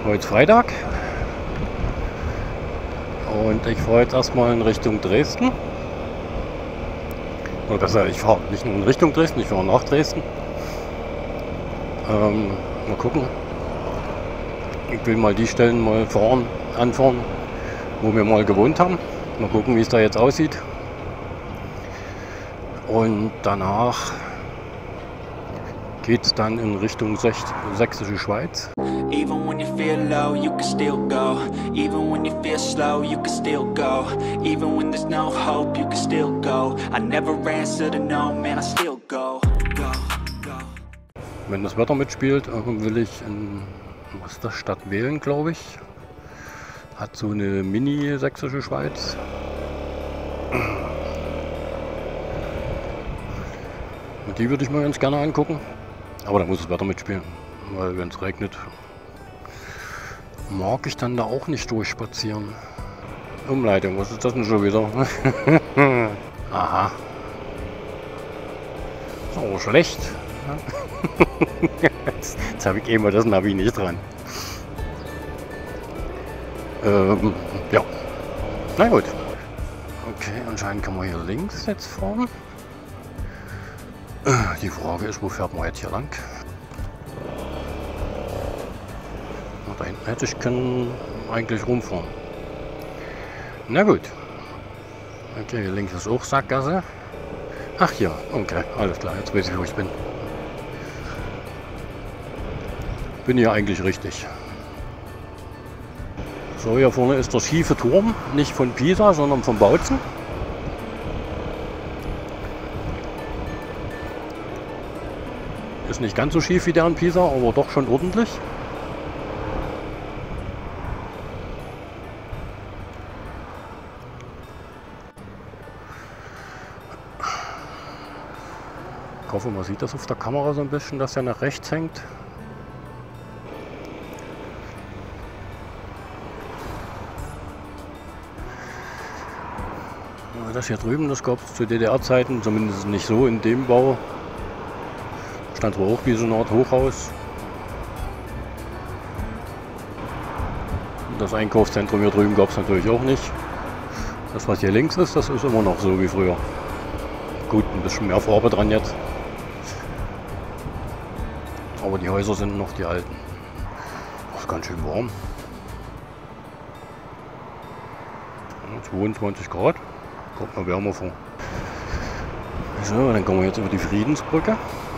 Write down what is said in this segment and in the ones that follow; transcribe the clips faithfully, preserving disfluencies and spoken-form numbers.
Heute ist Freitag und ich fahre jetzt erstmal in Richtung Dresden. Oder besser, ich fahre nicht nur in Richtung Dresden, ich fahre nach Dresden. Ähm, mal gucken. Ich will mal die Stellen mal fahren, anfahren, wo wir mal gewohnt haben. Mal gucken, wie es da jetzt aussieht. Und danach geht es dann in Richtung Sächsische Schweiz. Even when you feel low, you can still go. Even when you feel slow, you can still go. Even when there's no hope, you can still go. I never answer to no, man, I still go. Go, go. Wenn das Wetter mitspielt, will ich in was ist das, Stadt Wählen, glaube ich. Hat so eine Mini-Sächsische Schweiz. Und die würde ich mir ganz gerne angucken. Aber da muss das Wetter mitspielen. Weil wenn es regnet, mag ich dann da auch nicht durchspazieren. Umleitung, was ist das denn schon wieder? Aha. Ist auch schlecht. Jetzt, jetzt habe ich eben das Navi nicht dran. Ähm, ja. Na gut. Okay, anscheinend kann man hier links jetzt fahren. Die Frage ist, wo fährt man jetzt hier lang? Da hinten hätte ich können eigentlich rumfahren. Na gut. Okay, links ist auch Sackgasse. Ach ja, okay, alles klar, jetzt weiß ich, wo ich bin. Bin hier eigentlich richtig. So, hier vorne ist der schiefe Turm, nicht von Pisa, sondern von Bautzen. Ist nicht ganz so schief wie der in Pisa, aber doch schon ordentlich. Ich hoffe, man sieht das auf der Kamera so ein bisschen, dass er nach rechts hängt. Das hier drüben, das gab es zu D D R-Zeiten, zumindest nicht so in dem Bau. Stand zwar auch wie so eine Art Hochhaus. Das Einkaufszentrum hier drüben gab es natürlich auch nicht. Das, was hier links ist, das ist immer noch so wie früher. Gut, ein bisschen mehr Farbe dran jetzt. Aber die Häuser sind noch die alten. Das ist ganz schön warm. zweiundzwanzig Grad. Kommt mal wärmer vor. So, dann kommen wir jetzt über die Friedensbrücke.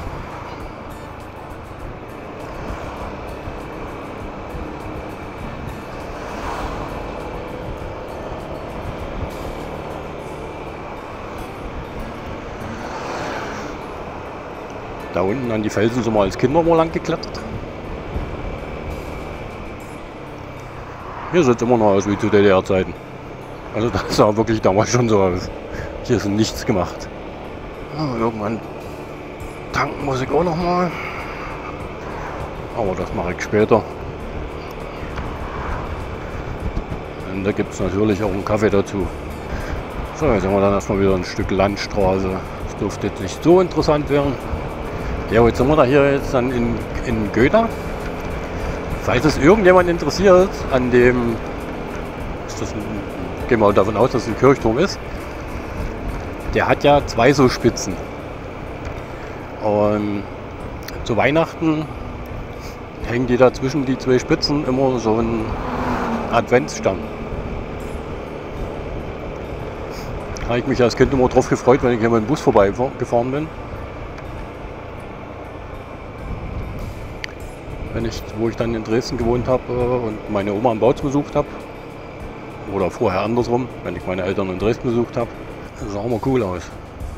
Da unten an die Felsen sind wir als Kinder mal lang geklettert. Hier sieht es immer noch aus wie zu D D R-Zeiten. Also das sah wirklich damals schon so aus. Hier ist nichts gemacht. Ja, irgendwann tanken muss ich auch noch mal. Aber das mache ich später. Und da gibt es natürlich auch einen Kaffee dazu. So, jetzt haben wir dann erstmal wieder ein Stück Landstraße. Das dürfte jetzt nicht so interessant werden. Ja, jetzt sind wir da hier jetzt dann in, in Göta. Falls es irgendjemand interessiert, an dem, ist das ein, gehen wir davon aus, dass es ein Kirchturm ist, der hat ja zwei so Spitzen. Und zu Weihnachten hängen die da zwischen die zwei Spitzen immer so ein Adventsstern. Da habe ich mich als Kind immer drauf gefreut, wenn ich hier mit dem Bus vorbeigefahren bin. Wenn ich, wo ich dann in Dresden gewohnt habe und meine Oma am Bautz besucht habe. Oder vorher andersrum, wenn ich meine Eltern in Dresden besucht habe. Das sah immer cool aus.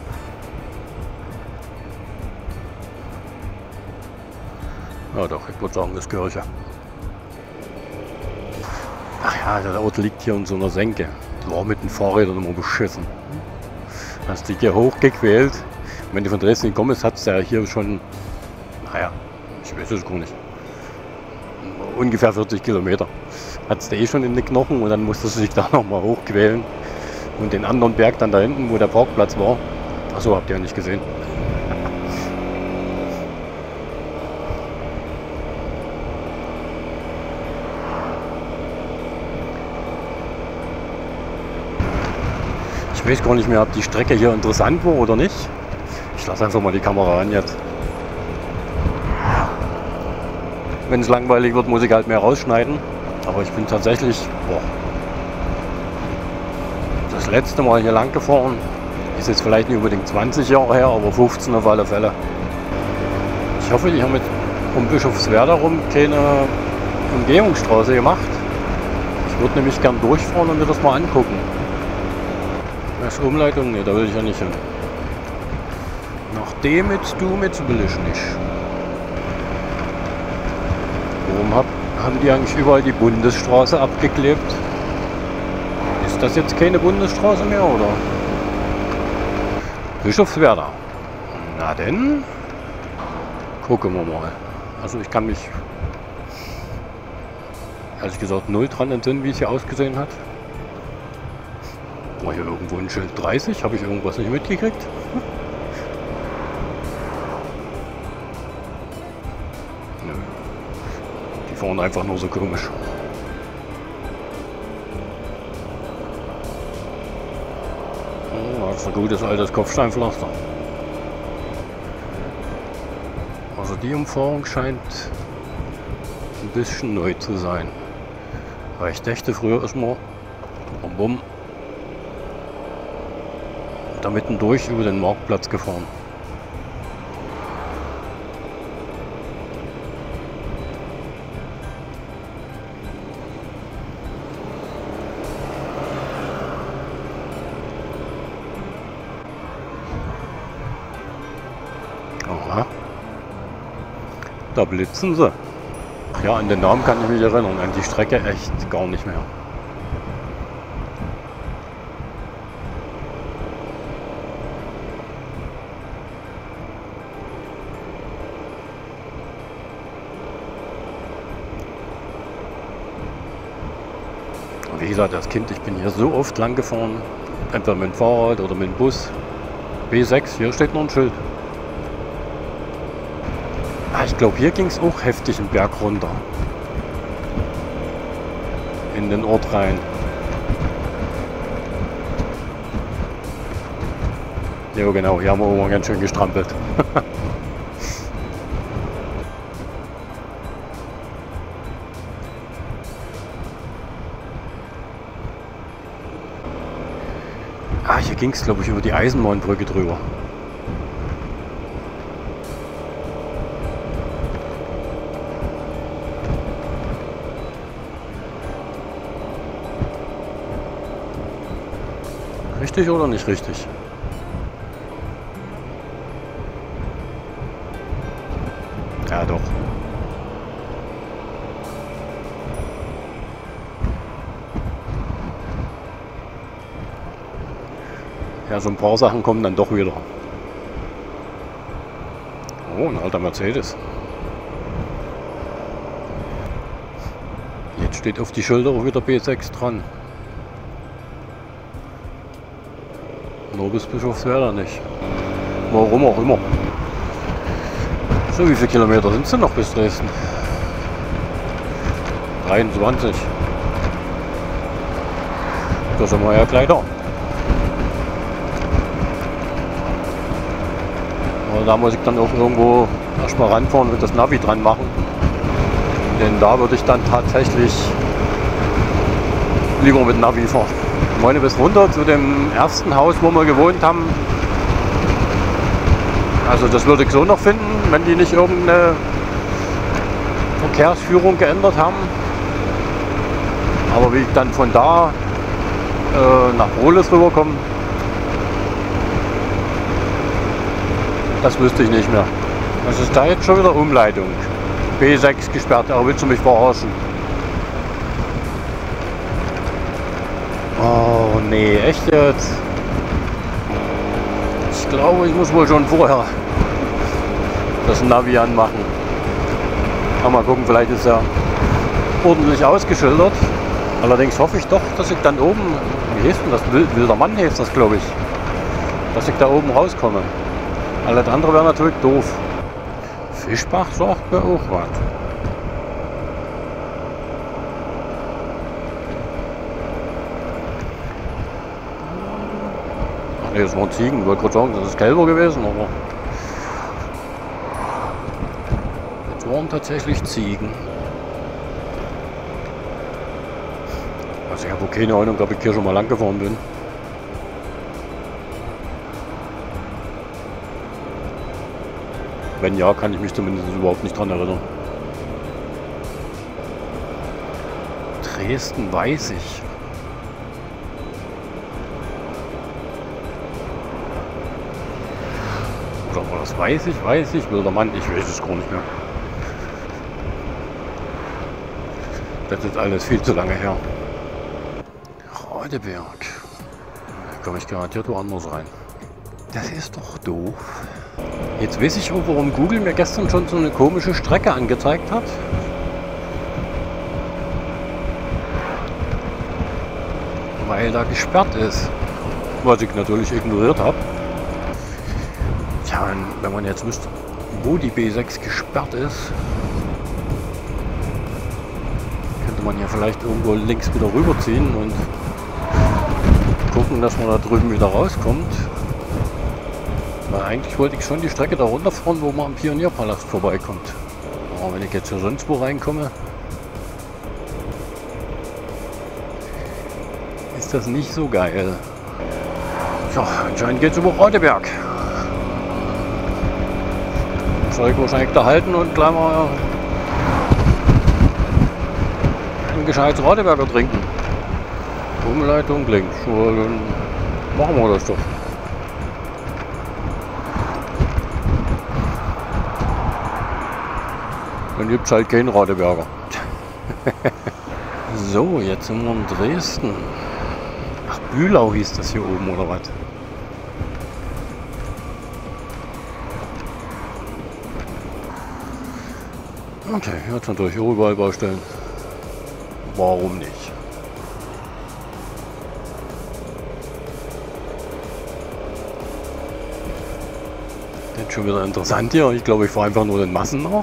Ja doch, ich würde sagen, das ist Kirche. Ach ja, der Ort liegt hier in so einer Senke. Das war mit den Fahrrädern immer beschissen. Hast dich hier hochgequält. Wenn du von Dresden gekommen bist, hat es ja hier schon, naja, ich weiß es gar nicht, ungefähr vierzig Kilometer. Hat es da eh schon in den Knochen und dann musste sie sich da nochmal hochquälen. Und den anderen Berg dann da hinten, wo der Parkplatz war. Achso, habt ihr ja nicht gesehen. Ich weiß gar nicht mehr, ob die Strecke hier interessant war oder nicht. Ich lasse einfach mal die Kamera an jetzt. Wenn es langweilig wird, muss ich halt mehr rausschneiden. Aber ich bin tatsächlich boah, das letzte Mal hier lang gefahren. Ist jetzt vielleicht nicht unbedingt zwanzig Jahre her, aber fünfzehn auf alle Fälle. Ich hoffe, die haben mit um Bischofswerda rum keine Umgehungsstraße gemacht. Ich würde nämlich gern durchfahren und mir das mal angucken. Das ist Umleitung? Ne, da will ich ja nicht hin. Nach dem jetzt du mit will ich nicht. Warum hab, haben die eigentlich überall die Bundesstraße abgeklebt? Ist das jetzt keine Bundesstraße mehr, oder? Bischofswerda. Na denn, gucken wir mal. Also ich kann mich, ehrlich gesagt, null dran entsinnen, wie es hier ausgesehen hat. War hier irgendwo ein Schild dreißig? Habe ich irgendwas nicht mitgekriegt? Nö. Die fahren einfach nur so komisch. Oh, das ist ein gutes altes Kopfsteinpflaster. Also die Umfahrung scheint ein bisschen neu zu sein. Weil ich dachte früher erstmal bum bum da mitten durch über den Marktplatz gefahren. Aha. Da blitzen sie. Ja, an den Namen kann ich mich erinnern, an die Strecke echt gar nicht mehr. Wie gesagt, als Kind, ich bin hier so oft lang gefahren, entweder mit dem Fahrrad oder mit dem Bus. B sechs, hier steht noch ein Schild. Ah, ich glaube, hier ging es auch heftig den Berg runter. In den Ort rein. Ja genau, hier haben wir immer ganz schön gestrampelt. Ah, hier ging es, glaube ich, über die Eisenbahnbrücke drüber. Richtig oder nicht richtig? Ja, doch. Ja, so ein paar Sachen kommen dann doch wieder. Oh, ein alter Mercedes. Jetzt steht auf die Schilder auch wieder B sechs dran. Nur bis Bischofswerda nicht. Warum auch immer. So, wie viele Kilometer sind es denn noch bis Dresden? dreiundzwanzig. Da sind wir ja gleich da. Aber da muss ich dann auch irgendwo erstmal ranfahren und das Navi dran machen. Denn da würde ich dann tatsächlich lieber mit Navi fahren. Ich meine, bis runter zu dem ersten Haus, wo wir gewohnt haben. Also das würde ich so noch finden, wenn die nicht irgendeine Verkehrsführung geändert haben. Aber wie ich dann von da äh, nach Rohles rüberkomme, das wüsste ich nicht mehr. Was ist da jetzt schon wieder Umleitung? B sechs gesperrt, aber willst du mich verarschen? Oh nee, echt jetzt? Ich glaube, ich muss wohl schon vorher das Navi anmachen. Aber mal gucken, vielleicht ist er ordentlich ausgeschildert. Allerdings hoffe ich doch, dass ich dann oben, wie heißt denn das? Wilder Mann heißt das, glaube ich. Dass ich da oben rauskomme. Alles andere wäre natürlich doof. Fischbach sagt mir auch was. Ne, es waren Ziegen. Ich wollte gerade sagen, das ist Kälber gewesen, aber es waren tatsächlich Ziegen. Also ich habe auch keine Ahnung, ob ich hier schon mal lang gefahren bin. Wenn ja, kann ich mich zumindest überhaupt nicht dran erinnern. Dresden weiß ich. Oder war das weiß ich, weiß ich, wilder Mann, ich weiß es gar nicht mehr. Das ist alles viel zu lange her. Radeberg. Da komme ich garantiert woanders rein. Das ist doch doof. Jetzt weiß ich auch, warum Google mir gestern schon so eine komische Strecke angezeigt hat. Weil da gesperrt ist. Was ich natürlich ignoriert habe. Tja, wenn man jetzt wüsste, wo die B sechs gesperrt ist, könnte man ja vielleicht irgendwo links wieder rüberziehen und gucken, dass man da drüben wieder rauskommt. Weil eigentlich wollte ich schon die Strecke da runterfahren, wo man am Pionierpalast vorbeikommt. Aber wenn ich jetzt hier sonst wo reinkomme, ist das nicht so geil. Ja, anscheinend geht es über Radeberg. Soll ich wahrscheinlich da halten und gleich mal ein gescheites Radeberger trinken. Umleitung links. Dann machen wir das doch. Dann gibt es halt keinen Radeberger. So, jetzt sind wir in Dresden. Ach, Bühlau hieß das hier oben, oder was? Okay, jetzt natürlich überall Baustellen. Warum nicht? Das ist schon wieder interessant hier. Ich glaube, ich fahre einfach nur den Massen nach.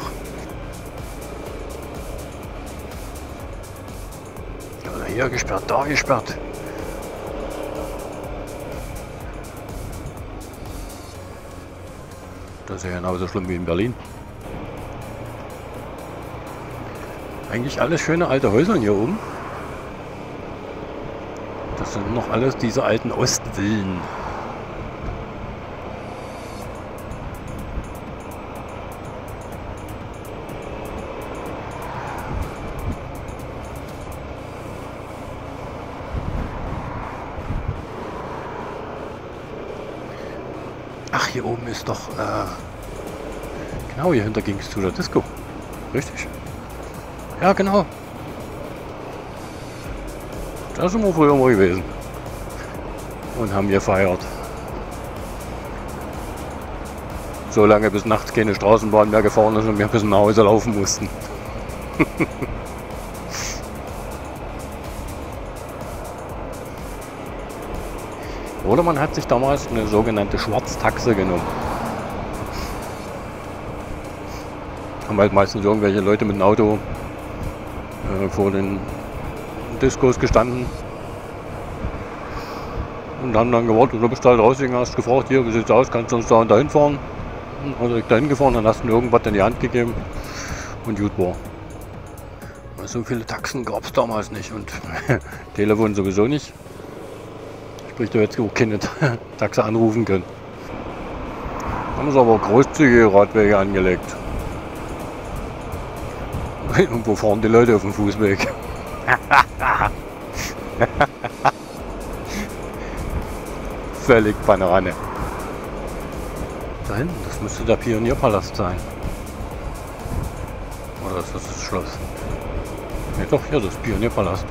Oder hier gesperrt, da gesperrt. Das ist ja genauso schlimm wie in Berlin. Eigentlich alles schöne alte Häuser hier oben. Das sind noch alles diese alten Ostvillen. Ach, hier oben ist doch... Äh, genau, hier hinter ging es zu der Disco. Richtig? Ja, genau. Da sind wir früher mal gewesen. Und haben hier gefeiert. So lange bis nachts keine Straßenbahn mehr gefahren ist und wir bis nach Hause laufen mussten. Oder man hat sich damals eine sogenannte Schwarztaxe genommen. Haben halt meistens irgendwelche Leute mit dem Auto äh, vor den Diskos gestanden und haben dann gewartet, du bist halt rausgegangen, hast gefragt, hier, wie sieht's aus, kannst du uns da und dahin fahren? Also ich dahin gefahren, dann hast du mir irgendwas in die Hand gegeben und gut war. So viele Taxen gab es damals nicht und Telefon sowieso nicht. Sprich, du hättest auch keine Taxe anrufen können. Haben sie aber großzügige Radwege angelegt. Und wo fahren die Leute auf dem Fußweg? Völlig Banane. Da hinten, das müsste der Pionierpalast sein. Oder ist das das Schloss? Ne, doch, hier, das Pionierpalast.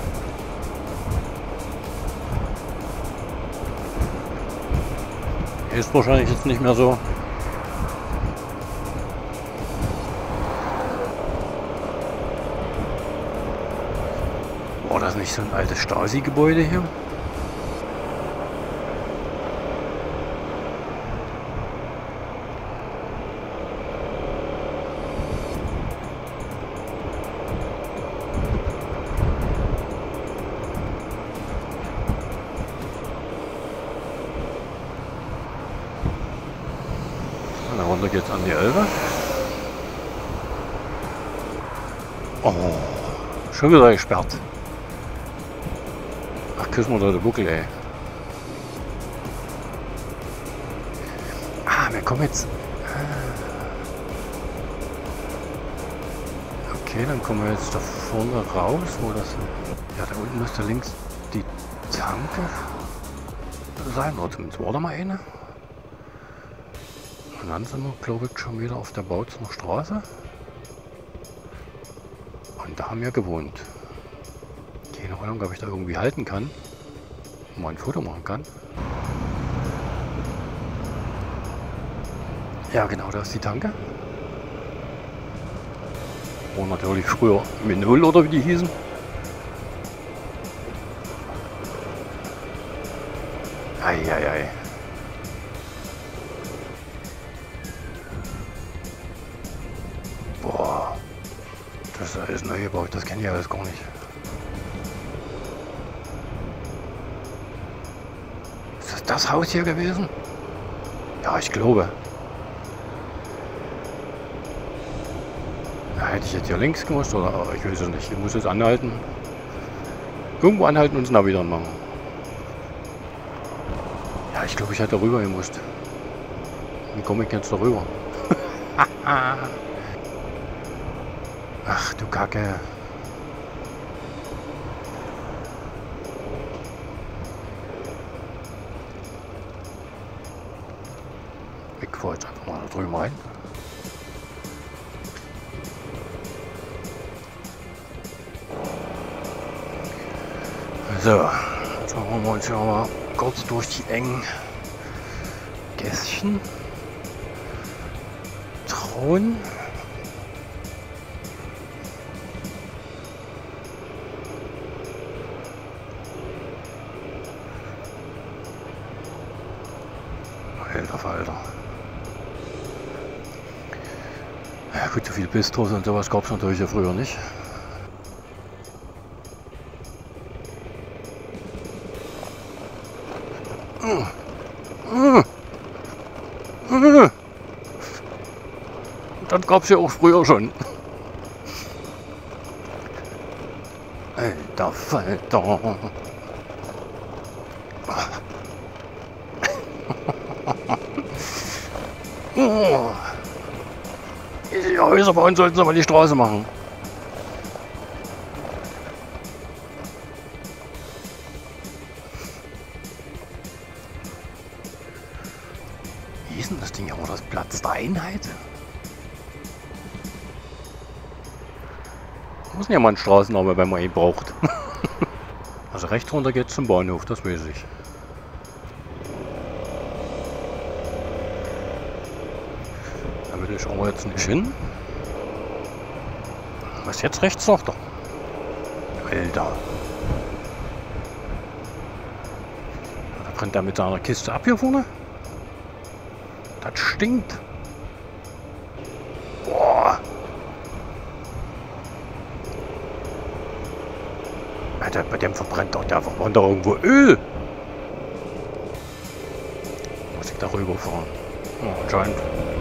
Ist wahrscheinlich jetzt nicht mehr so. War das nicht so ein altes Stasi-Gebäude hier? runter geht's an die Elbe. Oh, schon wieder gesperrt. Ach, küssen wir da den Buckel, ey. Ah, wir kommen jetzt... Okay, dann kommen wir jetzt da vorne raus, wo das... Ja, da unten müsste links die Tanke sein, oder zumindest war da mal eine. Und dann sind wir, glaube ich, schon wieder auf der Bautzener Straße. Und da haben wir gewohnt. Keine Ahnung, ob ich da irgendwie halten kann. Und mal ein Foto machen kann. Ja, genau, da ist die Tanke. Und natürlich früher mit Null oder wie die hießen. Eieiei. Boah. Das ist alles neu gebaut, das kenne ich alles gar nicht. Ist das das Haus hier gewesen? Ja, ich glaube. Ja, hätte ich jetzt hier links gemacht oder ich weiß es nicht. Ich muss jetzt anhalten. Irgendwo anhalten und das Navi dann machen. Ja, ich glaube, ich hätte rüber gemusst. Wie komme ich jetzt da rüber? Ach du Kacke. Ich fahre jetzt einfach mal da drüben rein. So, jetzt machen wir uns ja mal kurz durch die engen Gässchen trauen. Alter Falter. Ja gut, so viele Bistros und sowas gab es natürlich ja früher nicht. Das gab es ja auch früher schon. Alter Falter. Oh. Die Häuser bauen sollten sie aber die Straße machen. Wie ist denn das Ding? Aber das Platz der Einheit? Muss ja mal ein Straßenname, wenn man ihn braucht. Also rechts runter geht's zum Bahnhof, das weiß ich. Da will ich aber jetzt nicht hin. Was jetzt rechts, sagt er? Alter. Da brennt er mit seiner Kiste ab hier vorne. Das stinkt. Boah. Alter, bei dem verbrennt doch, der verbrennt doch irgendwo Öl. Muss ich da rüber fahren? Oh, anscheinend.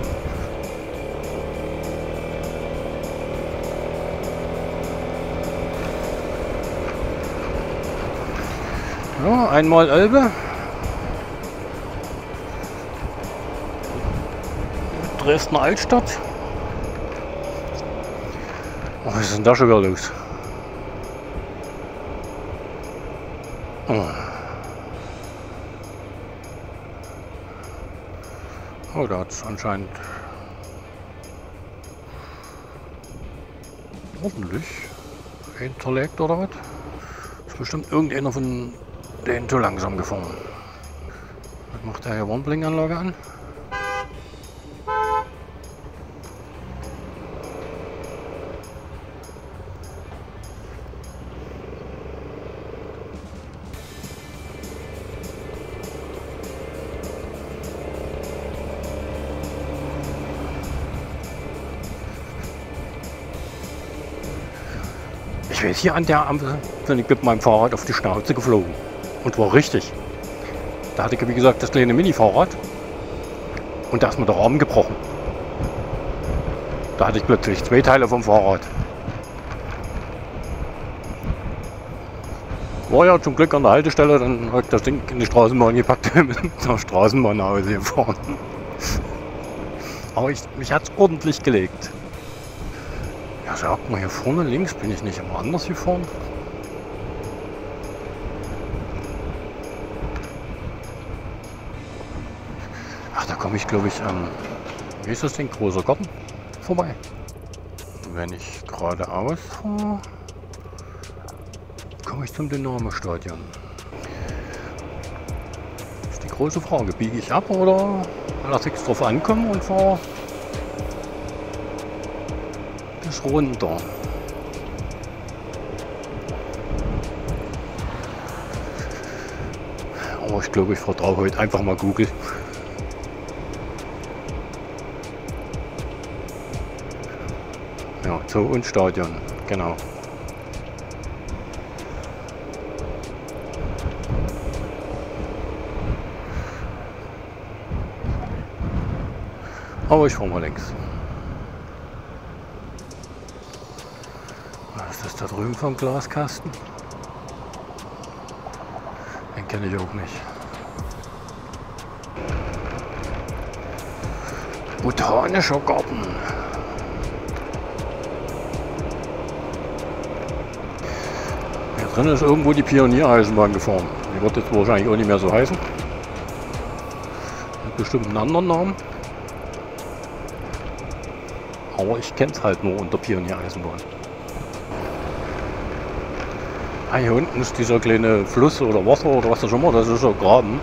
Ja, einmal Elbe. Dresdner Altstadt. Oh, was ist denn da schon wieder los? Oh, oh da hat es anscheinend ordentlich hinterlegt oder was? Ist bestimmt irgendeiner von denen zu langsam gefahren. Was macht der hier? Warnblinkanlage an? Ich weiß, hier an der Ampel bin ich mit meinem Fahrrad auf die Schnauze geflogen. Und war richtig. Da hatte ich, wie gesagt, das kleine Mini-Fahrrad. Und da ist mir der Arm gebrochen. Da hatte ich plötzlich zwei Teile vom Fahrrad. War ja zum Glück an der Haltestelle, dann habe ich das Ding in die Straßenbahn gepackt und mit der Straßenbahn nach Hause gefahren. Aber ich, mich hat es ordentlich gelegt. Ja, sagt mal, hier vorne links bin ich nicht immer anders gefahren. Ach, da komme ich glaube ich an, wie ist das Ding, großer Garten vorbei. Wenn ich geradeaus fahre, komme ich zum Dynamo-Stadion. Das ist die große Frage, biege ich ab oder lasse ich es drauf ankommen und fahre bis runter. Aber ich glaube, ich vertraue heute einfach mal Google. Ja, Zoo und Stadion, genau. Aber ich fahre mal links. Was ist das da drüben vom Glaskasten? Den kenne ich auch nicht. Botanischer Garten. Hier drin ist irgendwo die Pioniereisenbahn gefahren. Die wird jetzt wahrscheinlich auch nicht mehr so heißen. Hat bestimmt einen anderen Namen. Aber ich kenne es halt nur unter Pioniereisenbahn. Ah, hier unten ist dieser kleine Fluss oder Wasser oder was das immer, das ist so Graben.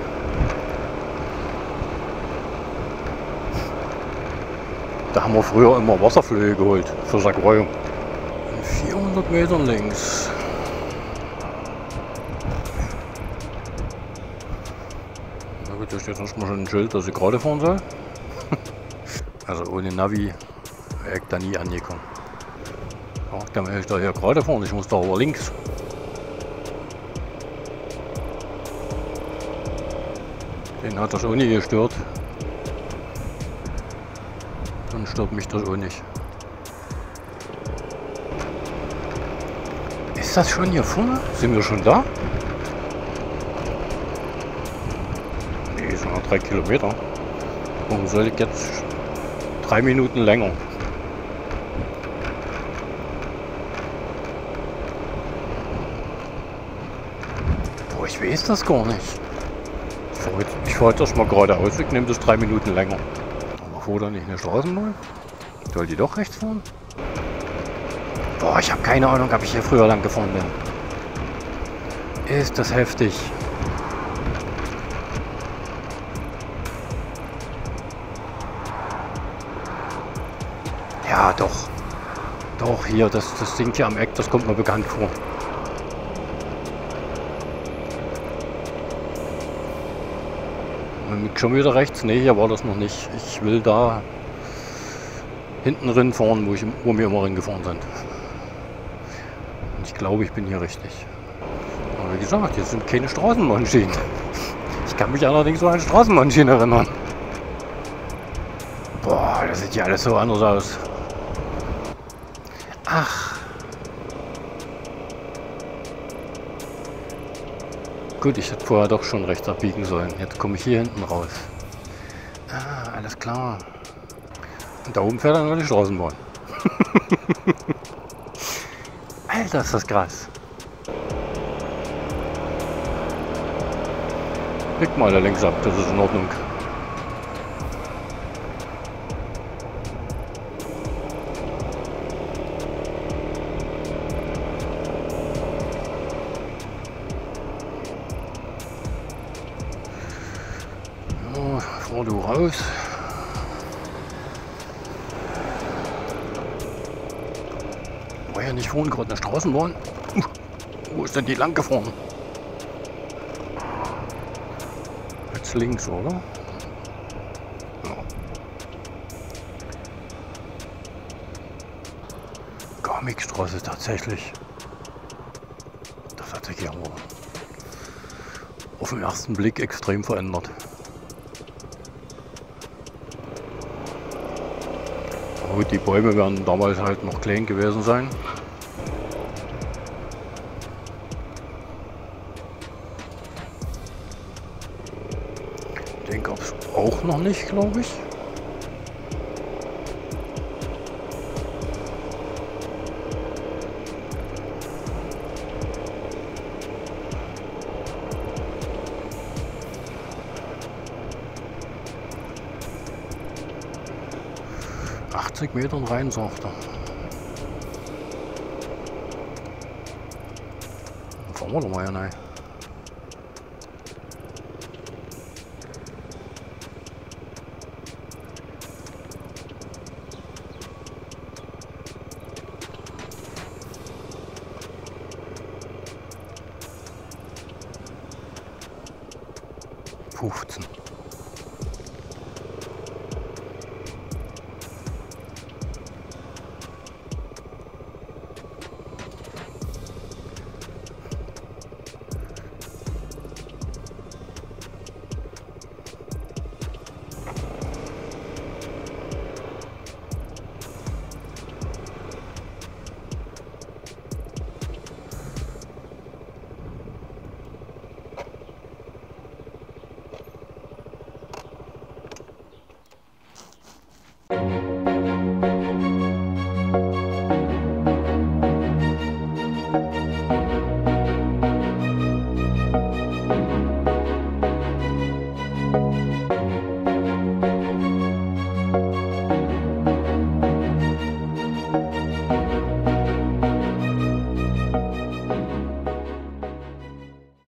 Da haben wir früher immer Wasserflöhe geholt für Aquarium. vierhundert Metern links. Na gut, da steht erstmal schon ein Schild, dass ich gerade fahren soll. Also ohne Navi wäre ich da nie angekommen. Ja, dann will ich da hier gerade fahren, ich muss da aber links. Den hat das auch nicht gestört. Dann stört mich das auch nicht. Ist das schon hier vorne? Sind wir schon da? Nee, sind noch drei Kilometer. Warum soll ich jetzt drei Minuten länger? Boah, ich weiß das gar nicht. Ich fahre jetzt, ich fahr jetzt erstmal geradeaus, ich nehme das drei Minuten länger. Aber fuhr da nicht eine Straßenbahn? Soll die doch rechts fahren? Boah, ich habe keine Ahnung, ob ich hier früher lang gefahren bin. Ist das heftig. Ja, doch. Doch, hier, das, das Ding hier am Eck, das kommt mir bekannt vor. Und schon wieder rechts? Ne, hier war das noch nicht. Ich will da hinten drin fahren, wo, ich, wo wir immer hingefahren sind. Und ich glaube, ich bin hier richtig. Aber wie gesagt, hier sind keine Straßenbahnschienen. Ich kann mich allerdings so an Straßenbahnschienen erinnern. Boah, das sieht ja alles so anders aus. Ach. Gut, ich hätte vorher doch schon rechts abbiegen sollen. Jetzt komme ich hier hinten raus. Ah, alles klar. Und da oben fährt dann noch die Straßenbahn. Alter, ist das krass. Leg mal da links ab, das ist in Ordnung. Ja, fahr du raus. War ja nicht vorhin gerade eine Straßenbahn? Uh, wo ist denn die lang gefahren? Jetzt links, oder? Ja. Garmigstraße tatsächlich. Das hat sich ja aber auf den ersten Blick extrem verändert. Gut, die Bäume werden damals halt noch klein gewesen sein. Den gab es auch noch nicht, glaube ich. achtzig Metern rein, sagt er. Dann fahren wir doch mal hinein. fünfzehn.